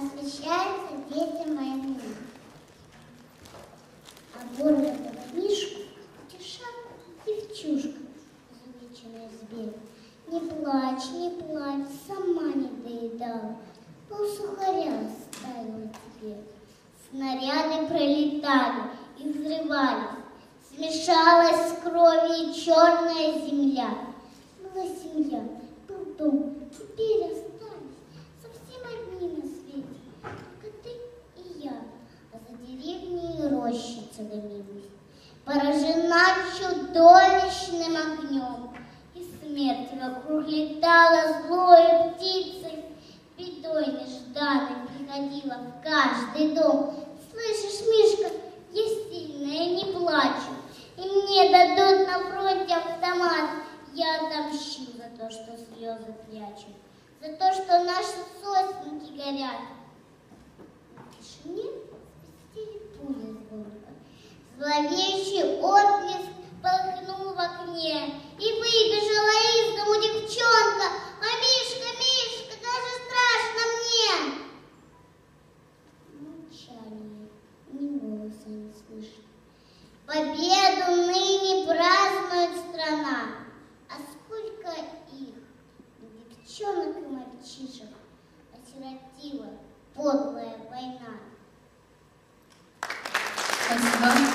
освещается детям войны. Оборванную книжку утешала девчушка, изувеченная зверь. Не плачь, не плачь, сама не доедала, полсухаря оставила тебе. Снаряды пролетали и взрывались, смешалась с кровью черная земля. Была семья, был дом, теперь остались совсем одни на свете, только ты и я, а за деревней рощица дымилась, поражена чудовищным огнем, и смерть вокруг летала злой птицей, бедой нежданной приходила в каждый дом. Слышишь, Мишка, я сильная, не плачу, и мне дадут на фронте автомат. Я отомщу за то, что слезы прячу, за то, что наши сосенки горят. В тишине свистели пули звонко, зловещий отблеск полыхнул в окне, и выбежала из дому девчонка. А Мишка, Мишка, даже страшно мне. Молчание, ни голоса не слышно. Победу ныне празднует страна. А сколько их, девчонок и мальчишек, осиротила подлая война. Спасибо.